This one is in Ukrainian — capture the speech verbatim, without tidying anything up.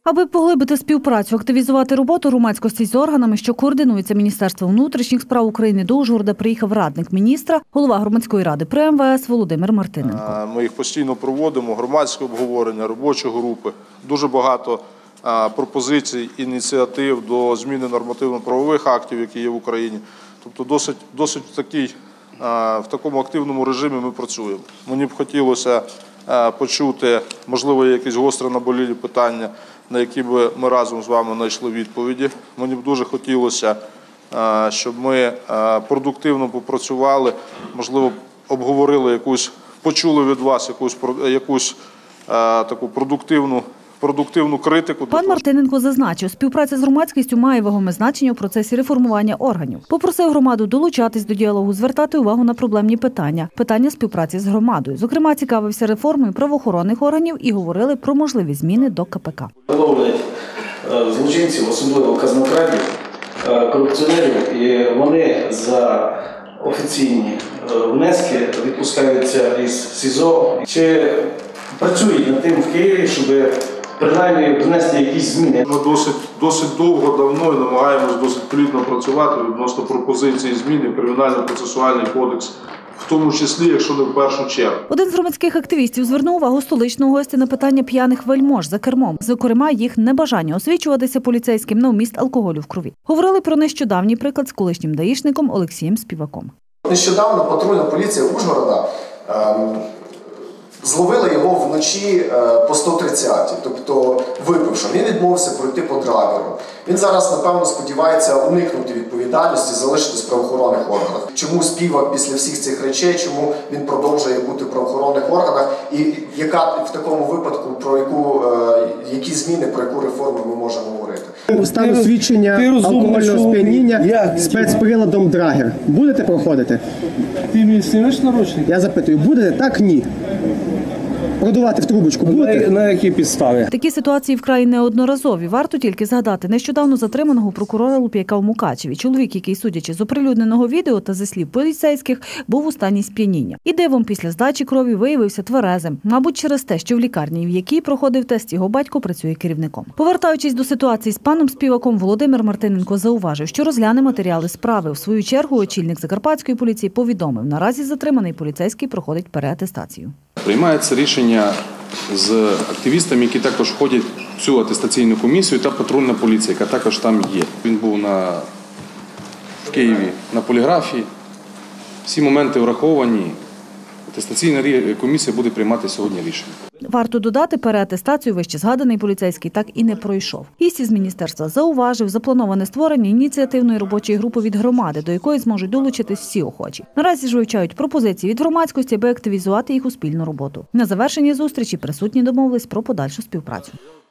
Аби поглибити співпрацю, активізувати роботу громадськості з органами, що координуються Міністерством внутрішніх справ України, до Ужгорода приїхав радник міністра, голова громадської ради при ем ве ес Володимир Мартиненко. Ми їх постійно проводимо, громадське обговорення, робочі групи. Дуже багато пропозицій, ініціатив до зміни нормативно-правових актів, які є в Україні. Тобто досить, досить в, такій, в такому активному режимі ми працюємо. Мені б хотілося почути, можливо, якісь гостро наболілі питання, на які б ми разом з вами знайшли відповіді. Мені б дуже хотілося, щоб ми продуктивно попрацювали, можливо, обговорили якусь, почули від вас якусь, якусь таку продуктивну продуктивну критику. Пан Мартиненко зазначив, співпраця з громадськістю має вагоме значення у процесі реформування органів. Попросив громаду долучатись до діалогу, звертати увагу на проблемні питання, питання співпраці з громадою. Зокрема, цікавився реформою правоохоронних органів і говорили про можливі зміни до ка пе ка. Виловлять злочинців, особливо казнокрадів, корупціонерів, і вони за офіційні внески відпускаються із СІЗО. Чи працюють над тим в Києві, щоб принаймні внести якісь зміни? Ми досить, досить довго, давно і намагаємось досить плідно працювати відносно пропозиції змін в Кримінально-процесуальний кодекс, в тому числі, якщо не в першу чергу. Один з громадських активістів звернув увагу столичного гостя на питання п'яних вельмож за кермом, зокрема їх небажання освічуватися поліцейським на вміст алкоголю в крові. Говорили про нещодавній приклад з колишнім даїшником Олексієм Співаком. Нещодавно патрульна поліція Ужгорода ем, зловила його вночі по сто тридцятій, тобто випивши. Він відмовився пройти по драгеру. Він зараз, напевно, сподівається уникнути відповідальності, залишитись в правоохоронних органах. Чому Співак після всіх цих речей, чому він продовжує бути в правоохоронних органах і яка в такому випадку, про яку, які зміни, про яку реформу ми можемо говорити? Стан освідчення алкогольного сп'яніння спецприладом драгер. Будете проходити? Ти мені знімеш наручник? Я запитую, будете? Так, ні. Продувати в трубочку будете? На, на які підстави? Такі ситуації вкрай неодноразові. Варто тільки згадати нещодавно затриманого прокурора Луп'яка в Мукачеві. Чоловік, який, судячи з оприлюдненого відео та зі слів поліцейських, був у стані сп'яніння. І дивом після здачі крові виявився тверезим. Мабуть, через те, що в лікарні, в якій проходив тест, його батько працює керівником. Повертаючись до ситуації з паном Співаком, Володимир Мартиненко зауважив, що розгляне матеріали справи. В свою чергу очільник Закарпатської поліції повідомив, наразі затриманий поліцейський проходить переатестацію. Приймається рішення з активістами, які також входять в цю атестаційну комісію, та патрульна поліція, яка також там є. Він був на, в Києві на поліграфії. Всі моменти враховані. Атестаційна комісія буде приймати сьогодні рішення. Варто додати, переатестацію вище згаданий поліцейський так і не пройшов. Гість із міністерства зауважив заплановане створення ініціативної робочої групи від громади, до якої зможуть долучитись всі охочі. Наразі ж вивчають пропозиції від громадськості, аби активізувати їх у спільну роботу. На завершенні зустрічі присутні домовились про подальшу співпрацю.